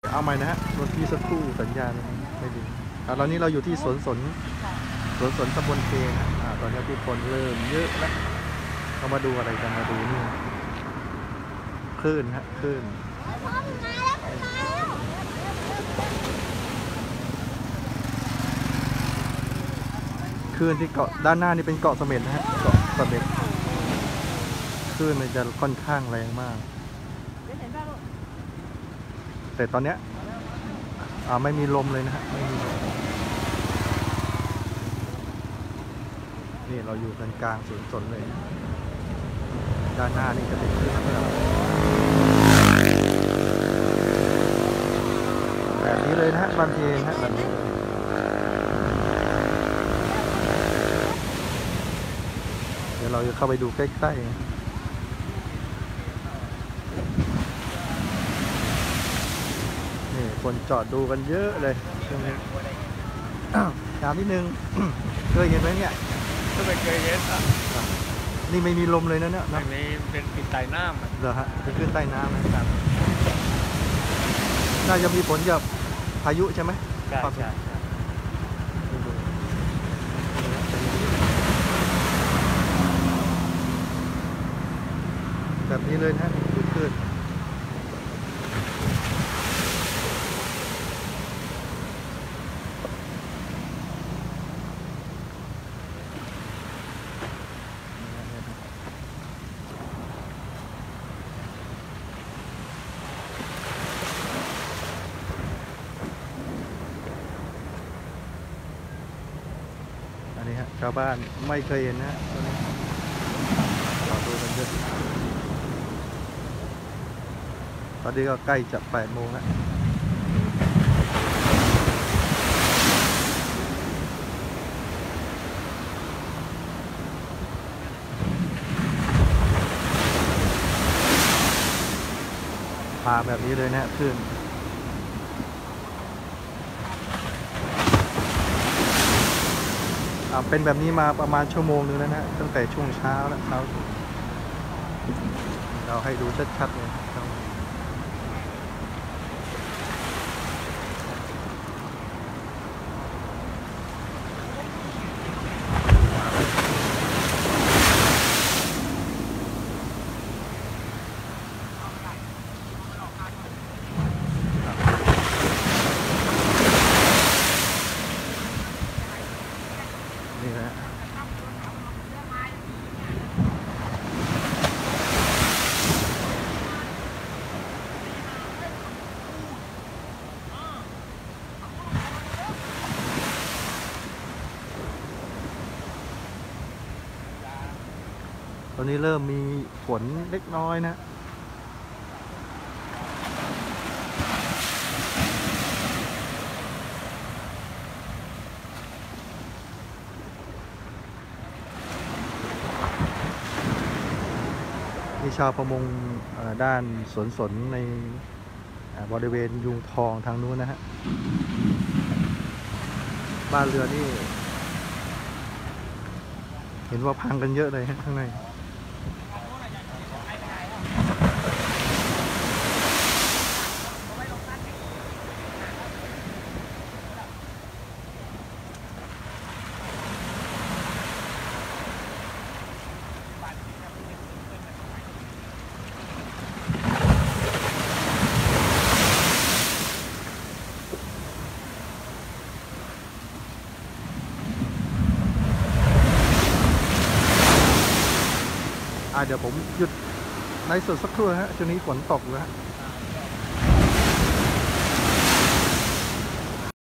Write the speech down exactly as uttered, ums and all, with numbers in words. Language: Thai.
เอาใหม่นะฮะรถที่สักครู่สัญญาณไม่ดีตอนนี้เราอยู่ที่สวนสนสวนสนตำบลเพนะอ่าตอนนี้ผู้คนเริ่มเยอะแล้วเรามาดูอะไรกันมาดูนี่คลื่นฮะคลื่นคลื่นที่เกาะด้านหน้านี่เป็นเกาะเสม็ดนะฮะเกาะเสม็ดคลื่นมันจะค่อนข้างแรงมากแต่ตอนเนี้ยอ่าไม่มีลมเลยนะฮะไม่มีลมนี่เราอยู่กันกลางสวนสนเลยด้านหน้านี่จะเป็นคลื่นแบบนี้เลยนะฮะบางทีนะฮะแบบนี้เดี๋ยวเราจะเข้าไปดูใกล้ๆนี่คนจอดดูกันเยอะเลยช่วงนี้ถามนิดนึง เคยเห็นไหมเนี่ยก็ไม่เคยเห็นอ่ะนี่ไม่มีลมเลยนะเนี่ยไม่มีเป็นปิดใต้น้ำเหรอฮะเป็นขึ้นใต้น้ำนะครับน่าจะมีผลกับพายุใช่ไหมใช่ใช่แบบนี้เลยนะขึ้นขึ้นอันนี้ฮะชาวบ้านไม่เคยเห็นนะตอนนี้เราดูกันเยอะตอนนี้ก็ใกล้จะแปดโมงแล้วพาแบบนี้เลยนะเพื่อนเป็นแบบนี้มาประมาณชั่วโมงนึงแล้วนะตั้งแต่ช่วงเช้าแล้วเช้าเราให้ดูชัดๆเลยนี่นะตอนนี้เริ่มมีฝนเล็กน้อยนะมีชาวประมงด้านสวนสนในบริเวณยุงทองทางนู้นนะฮะบ้านเรือนี่เห็นว่าพังกันเยอะเลยข้างในเดี๋ยวผมหยุดไลฟ์สดสักครู่ฮะช่วงนี้ฝนตกแล้ว